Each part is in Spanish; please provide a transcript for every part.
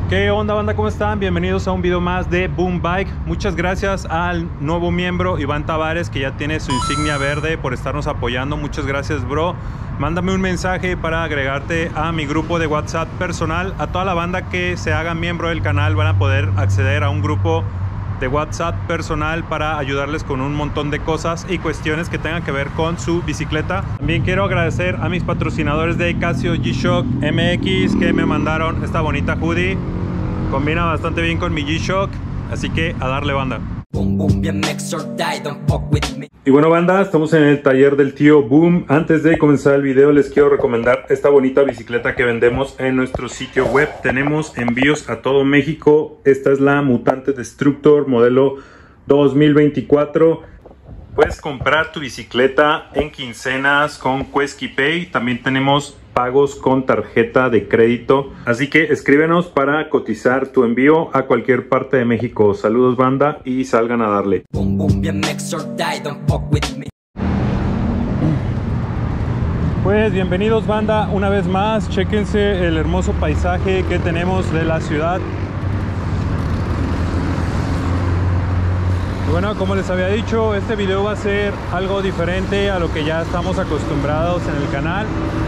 ¿Qué onda, banda? ¿Cómo están? Bienvenidos a un video más de Boom Bike. Muchas gracias al nuevo miembro Iván Tavares, que ya tiene su insignia verde, por estarnos apoyando. Muchas gracias, bro. Mándame un mensaje para agregarte a mi grupo de WhatsApp personal. A toda la banda que se haga miembro del canal van a poder acceder a un grupo de WhatsApp personal para ayudarles con un montón de cosas y cuestiones que tengan que ver con su bicicleta. También quiero agradecer a mis patrocinadores de Casio G-Shock MX, que me mandaron esta bonita hoodie. Combina bastante bien con mi G-Shock, así que a darle, banda. Y bueno, banda, estamos en el taller del tío Boom. Antes de comenzar el video les quiero recomendar esta bonita bicicleta que vendemos en nuestro sitio web. Tenemos envíos a todo México. Esta es la Mutante Destructor modelo 2024. Puedes comprar tu bicicleta en quincenas con Quesky Pay. También tenemos pagos con tarjeta de crédito. Así que escríbenos para cotizar tu envío a cualquier parte de México. Saludos, banda, y salgan a darle. Pues bienvenidos, banda, una vez más. Chéquense el hermoso paisaje que tenemos de la ciudad. Y bueno, como les había dicho, este video va a ser algo diferente a lo que ya estamos acostumbrados en el canal.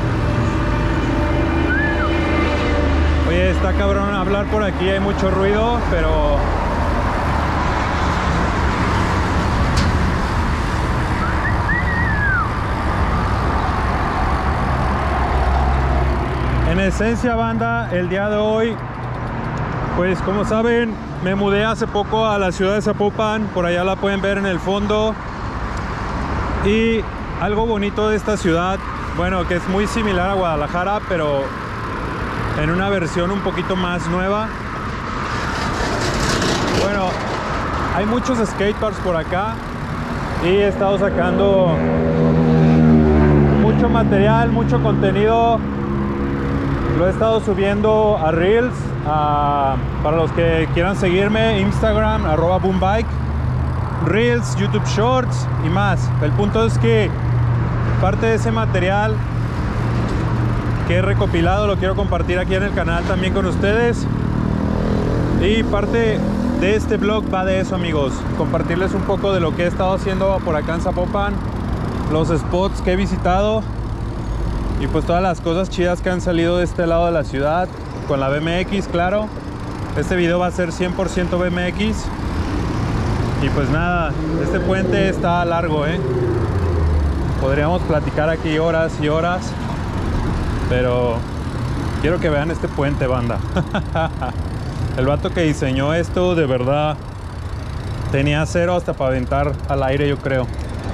Oye, está cabrón hablar por aquí, hay mucho ruido, pero en esencia, banda, el día de hoy, pues como saben, me mudé hace poco a la ciudad de Zapopan. Por allá la pueden ver en el fondo. Y algo bonito de esta ciudad, bueno, que es muy similar a Guadalajara, pero en una versión un poquito más nueva. Bueno, hay muchos skateparks por acá y he estado sacando mucho material, mucho contenido. Lo he estado subiendo a Reels, para los que quieran seguirme, Instagram, @BoomBike, Reels, YouTube Shorts y más. El punto es que parte de ese material que he recopilado lo quiero compartir aquí en el canal también con ustedes. Y parte de este vlog va de eso, amigos. Compartirles un poco de lo que he estado haciendo por acá en Zapopan, los spots que he visitado y pues todas las cosas chidas que han salido de este lado de la ciudad, con la BMX, claro. Este video va a ser 100% BMX. Y pues nada, este puente está largo, podríamos platicar aquí horas y horas, pero quiero que vean este puente, banda. El vato que diseñó esto, de verdad, tenía acero hasta para aventar al aire, yo creo.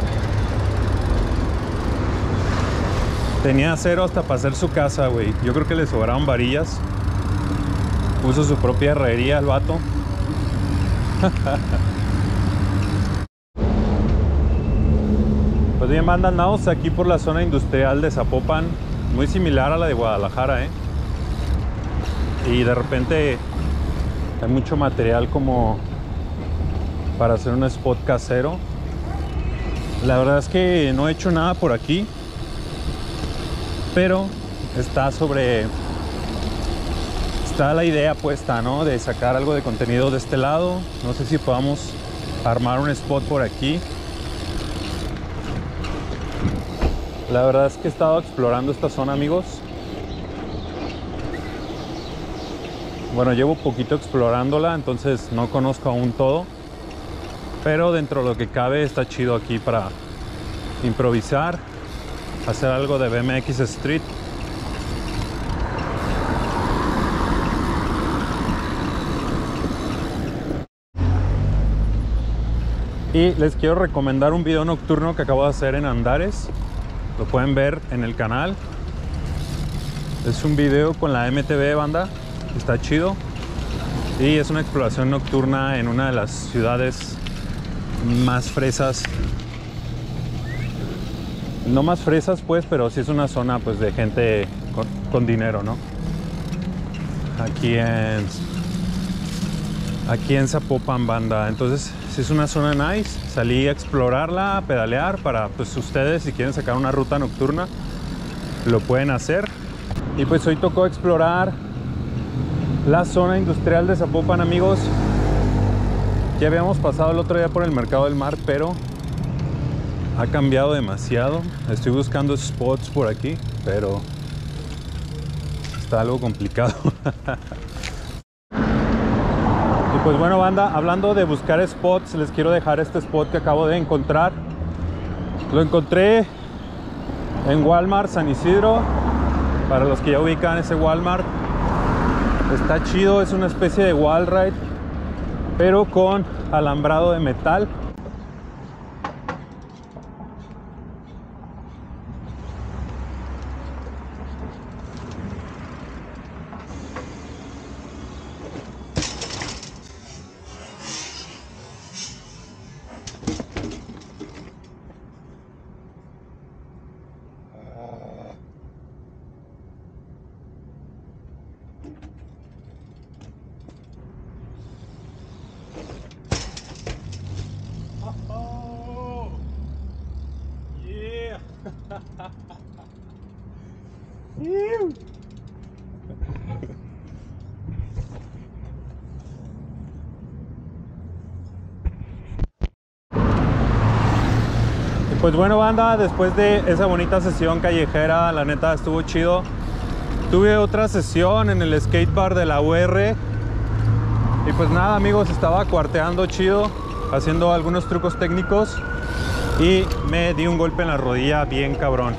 Tenía acero hasta para hacer su casa, güey. Yo creo que le sobraron varillas. Puso su propia herrería el vato. Pues bien, banda, andamos aquí por la zona industrial de Zapopan, muy similar a la de Guadalajara, y de repente hay mucho material como para hacer un spot casero. La verdad es que no he hecho nada por aquí, pero está la idea puesta, ¿no? De sacar algo de contenido de este lado. No sé si podamos armar un spot por aquí. La verdad es que he estado explorando esta zona, amigos. Bueno, llevo poquito explorándola, entonces no conozco aún todo. Pero dentro de lo que cabe está chido aquí para improvisar, hacer algo de BMX Street. Y les quiero recomendar un video nocturno que acabo de hacer en Andares. Lo pueden ver en el canal. Es un video con la MTB, banda. Está chido. Y es una exploración nocturna en una de las ciudades más fresas. No más fresas, pues, pero sí es una zona, pues, de gente con dinero, ¿no? Aquí en Zapopan, banda. Entonces sí es una zona nice. Salí a explorarla, a pedalear para, pues, ustedes, si quieren sacar una ruta nocturna, lo pueden hacer. Y pues hoy tocó explorar la zona industrial de Zapopan, amigos. Ya habíamos pasado el otro día por el Mercado del Mar, pero ha cambiado demasiado. Estoy buscando spots por aquí, pero está algo complicado. Y pues bueno, banda, hablando de buscar spots, les quiero dejar este spot que acabo de encontrar. Lo encontré en Walmart San Isidro. Para los que ya ubican ese Walmart, está chido. Es una especie de wall ride, pero con alambrado de metal. Pues bueno, banda, después de esa bonita sesión callejera, la neta estuvo chido. Tuve otra sesión en el skatepark de la UR. Y pues nada, amigos, estaba cuarteando chido, haciendo algunos trucos técnicos. Y me di un golpe en la rodilla bien cabrón.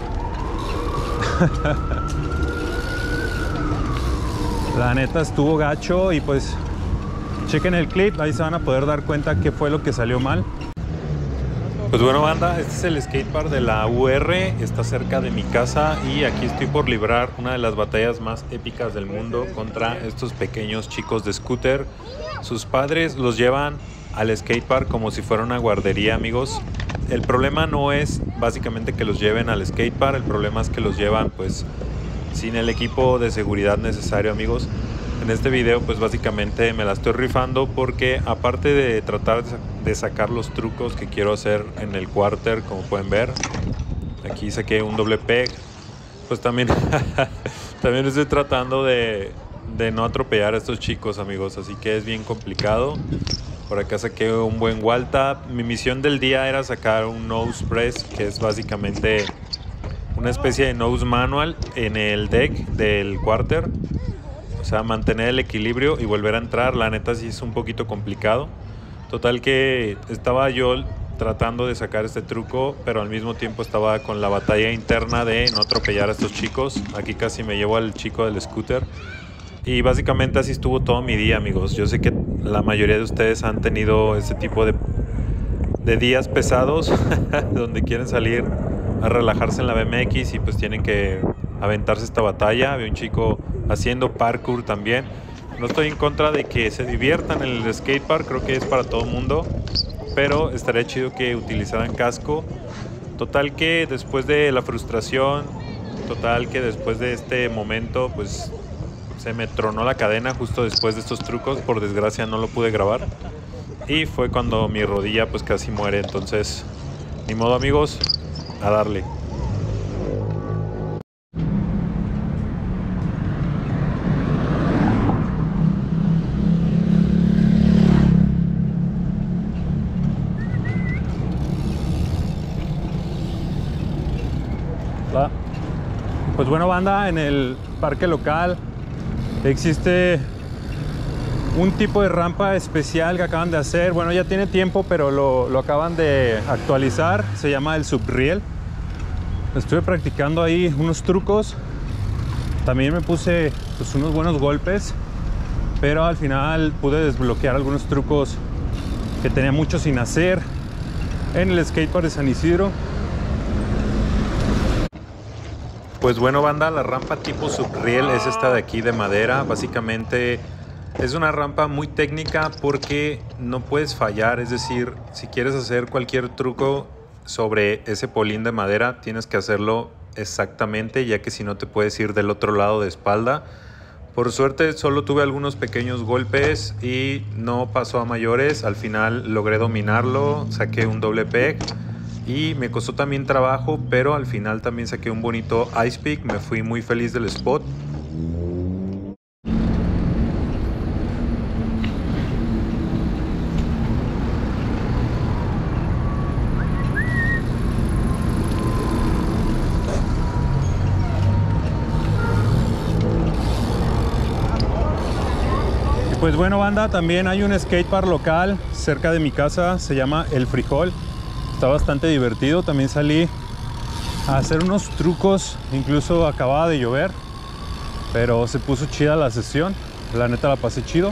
La neta estuvo gacho y pues chequen el clip, ahí se van a poder dar cuenta qué fue lo que salió mal. Pues bueno, banda, este es el skatepark de la UR, está cerca de mi casa y aquí estoy por librar una de las batallas más épicas del mundo contra estos pequeños chicos de scooter. Sus padres los llevan al skatepark como si fuera una guardería, amigos. El problema no es básicamente que los lleven al skatepark, el problema es que los llevan pues sin el equipo de seguridad necesario, amigos. En este video pues básicamente me la estoy rifando porque aparte de tratar de sacar los trucos que quiero hacer en el quarter, como pueden ver, aquí saqué un doble peg, pues también también estoy tratando de no atropellar a estos chicos, amigos, así que es bien complicado. Por acá saqué un buen wall tap. Mi misión del día era sacar un nose press, que es básicamente una especie de nose manual en el deck del quarter. O sea, mantener el equilibrio y volver a entrar. La neta sí es un poquito complicado. Total que estaba yo tratando de sacar este truco, pero al mismo tiempo estaba con la batalla interna de no atropellar a estos chicos. Aquí casi me llevo al chico del scooter. Y básicamente así estuvo todo mi día, amigos. Yo sé que la mayoría de ustedes han tenido este tipo de días pesados donde quieren salir a relajarse en la BMX y pues tienen que aventarse esta batalla. Había un chico haciendo parkour también. No estoy en contra de que se diviertan en el skatepark, creo que es para todo el mundo, pero estaría chido que utilizaran casco. Total que después de la frustración, total que después de este momento, pues se me tronó la cadena justo después de estos trucos. Por desgracia no lo pude grabar y fue cuando mi rodilla pues casi muere. Entonces ni modo, amigos, a darle. Pues bueno, banda, en el parque local existe un tipo de rampa especial que acaban de hacer. Bueno, ya tiene tiempo, pero lo acaban de actualizar. Se llama el Subriel. Estuve practicando ahí unos trucos. También me puse pues unos buenos golpes, pero al final pude desbloquear algunos trucos que tenía mucho sin hacer en el skatepark de San Isidro. Pues bueno, banda, la rampa tipo Subriel es esta de aquí de madera. Básicamente es una rampa muy técnica porque no puedes fallar. Es decir, si quieres hacer cualquier truco sobre ese polín de madera, tienes que hacerlo exactamente, ya que si no te puedes ir del otro lado de espalda. Por suerte solo tuve algunos pequeños golpes y no pasó a mayores. Al final logré dominarlo, saqué un doble peg. Y me costó también trabajo, pero al final también saqué un bonito ice pick. Me fui muy feliz del spot. Pues bueno, banda, también hay un skatepark local cerca de mi casa, se llama El Frijol. Está bastante divertido. También salí a hacer unos trucos, incluso acababa de llover, pero se puso chida la sesión. La neta la pasé chido.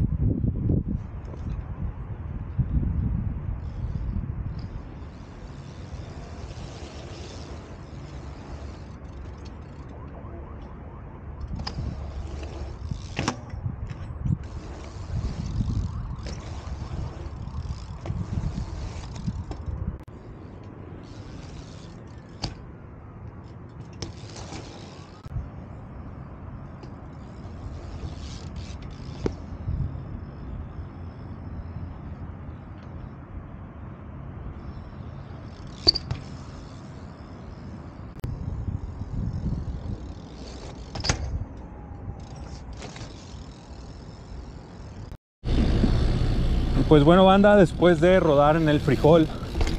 Pues bueno, banda, después de rodar en El Frijol,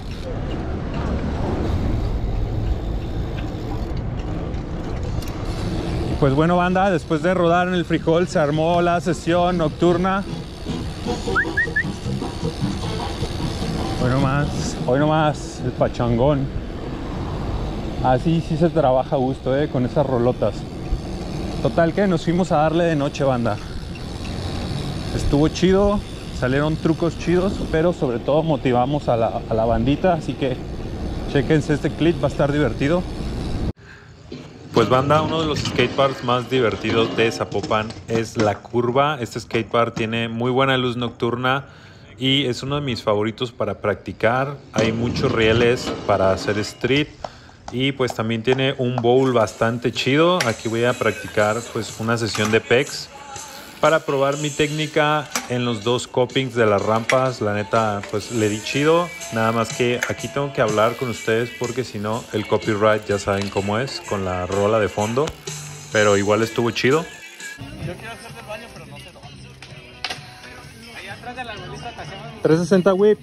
se armó la sesión nocturna. Hoy nomás el pachangón. Así sí se trabaja a gusto, con esas rolotas. Total que nos fuimos a darle de noche, banda. Estuvo chido. Salieron trucos chidos, pero sobre todo motivamos a la bandita, así que chéquense este clip, va a estar divertido. Pues banda, uno de los skateparks más divertidos de Zapopan es La Curva. Este skatepark tiene muy buena luz nocturna y es uno de mis favoritos para practicar. Hay muchos rieles para hacer street y pues también tiene un bowl bastante chido. Aquí voy a practicar pues una sesión de pegs para probar mi técnica en los dos copings de las rampas. La neta, pues le di chido. Nada más que aquí tengo que hablar con ustedes porque si no, el copyright ya saben cómo es con la rola de fondo. Pero igual estuvo chido. Yo quiero hacer del baño, pero no sé dónde. Allá atrás de la arbolita que hacemos. 360 whip.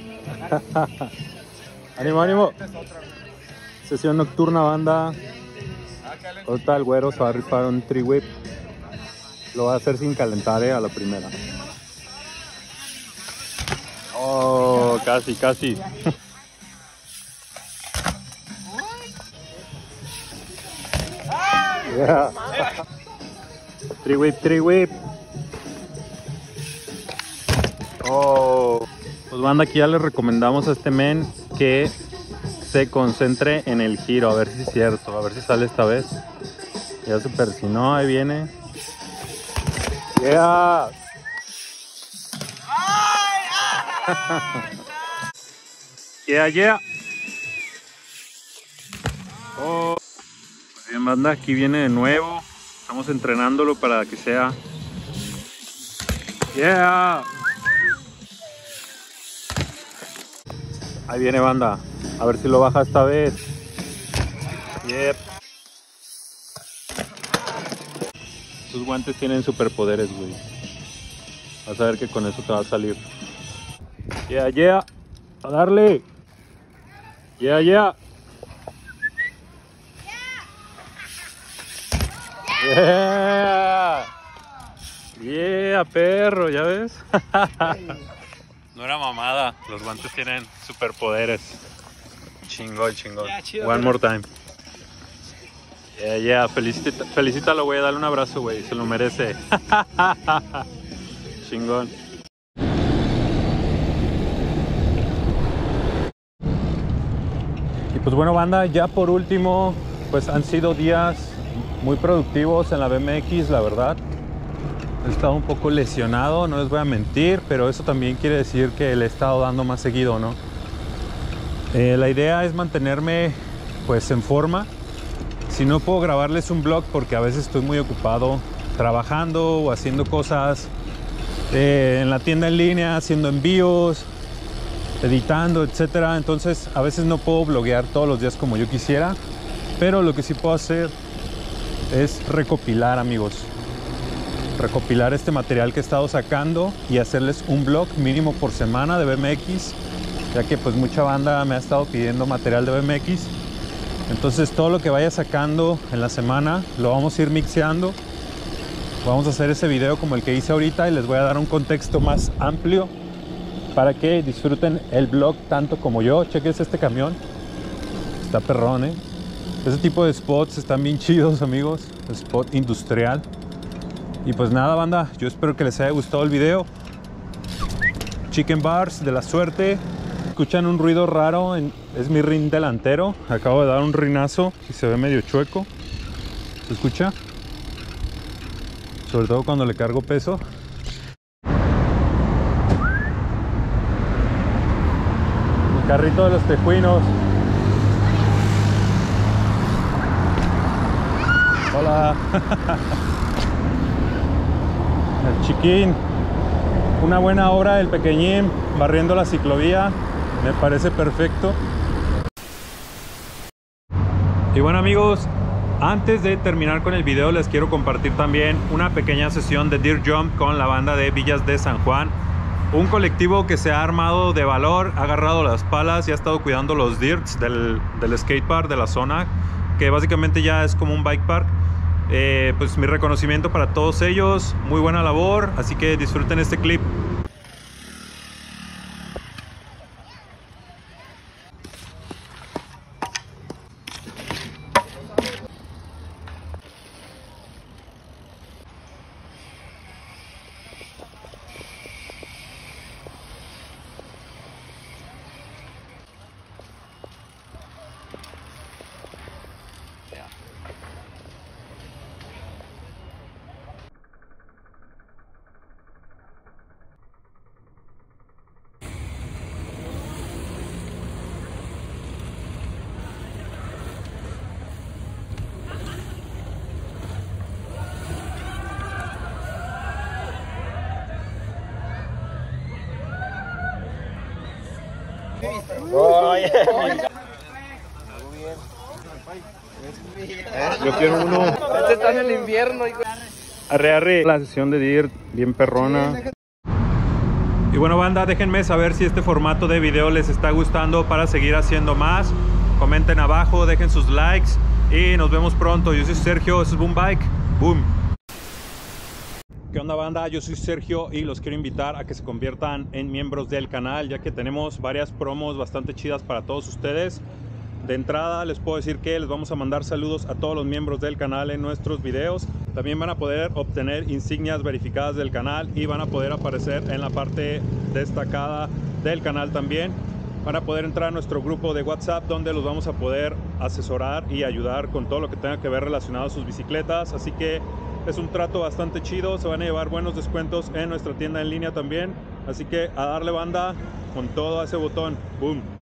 Ánimo, ánimo. Sesión nocturna, banda. Ahorita el güero se va a rifar un 3 whip. Lo va a hacer sin calentar, a la primera. Oh, casi, casi. Yeah. 3 whip, 3 whip. Oh. Pues banda, aquí ya les recomendamos a este men que se concentre en el giro, a ver si es cierto, a ver si sale esta vez. Ya se persinó, ahí viene. Yeah. Yeah, yeah. Oh. Bien, banda, aquí viene de nuevo. Estamos entrenándolo para que sea. Yeah. Ahí viene, banda. A ver si lo baja esta vez. Yep. Tus guantes tienen superpoderes, güey. Vas a ver que con eso te va a salir. Yeah, yeah. A darle. Yeah, yeah. Yeah. Yeah, perro, ¿ya ves? No era mamada. Los guantes tienen superpoderes. Chingón, chingón. Yeah, chido, One more time. Yeah, yeah, felicítalo, güey, dale un abrazo, güey, se lo merece. Chingón. Y pues bueno, banda, ya por último, pues han sido días muy productivos en la BMX, la verdad. He estado un poco lesionado, no les voy a mentir, pero eso también quiere decir que le he estado dando más seguido, ¿no? La idea es mantenerme, pues, en forma. Si no puedo grabarles un vlog porque a veces estoy muy ocupado trabajando o haciendo cosas en la tienda en línea, haciendo envíos, editando, etcétera. Entonces a veces no puedo vloguear todos los días como yo quisiera, pero lo que sí puedo hacer es recopilar, amigos. Recopilar este material que he estado sacando y hacerles un vlog mínimo por semana de BMX, ya que pues mucha banda me ha estado pidiendo material de BMX. Entonces todo lo que vaya sacando en la semana lo vamos a ir mixeando Vamos a hacer ese video como el que hice ahorita y les voy a dar un contexto más amplio para que disfruten el vlog tanto como yo. Chequen este camión, está perrón, ¿eh? Ese tipo de spots están bien chidos, amigos. Spot industrial. Y pues nada, banda, yo espero que les haya gustado el video. Chicken Bars de la suerte. Escuchan un ruido raro, es mi rin delantero. Acabo de dar un rinazo y se ve medio chueco. ¿Se escucha? Sobre todo cuando le cargo peso. El carrito de los tejuinos. Hola. El chiquín. Una buena obra del pequeñín barriendo la ciclovía. Me parece perfecto. Y bueno, amigos, antes de terminar con el video les quiero compartir también una pequeña sesión de Dirt Jump con la banda de Villas de San Juan. Un colectivo que se ha armado de valor, ha agarrado las palas y ha estado cuidando los dirts del skatepark de la zona, que básicamente ya es como un bike park. Pues mi reconocimiento para todos ellos, muy buena labor, así que disfruten este clip. Yo quiero uno. Este está en el invierno. Arre, arre. La sesión de Dirt, bien perrona. Y bueno, banda, déjenme saber si este formato de video les está gustando para seguir haciendo más. Comenten abajo, dejen sus likes y nos vemos pronto. Yo soy Sergio, eso es Boom Bike. Boom. ¿Qué onda, banda? Yo soy Sergio y los quiero invitar a que se conviertan en miembros del canal, ya que tenemos varias promos bastante chidas para todos ustedes. De entrada les puedo decir que les vamos a mandar saludos a todos los miembros del canal en nuestros videos. También van a poder obtener insignias verificadas del canal y van a poder aparecer en la parte destacada del canal también. Van a poder entrar a nuestro grupo de WhatsApp, donde los vamos a poder asesorar y ayudar con todo lo que tenga que ver relacionado a sus bicicletas. Así que es un trato bastante chido, se van a llevar buenos descuentos en nuestra tienda en línea también. Así que a darle, banda, con todo a ese botón. Boom.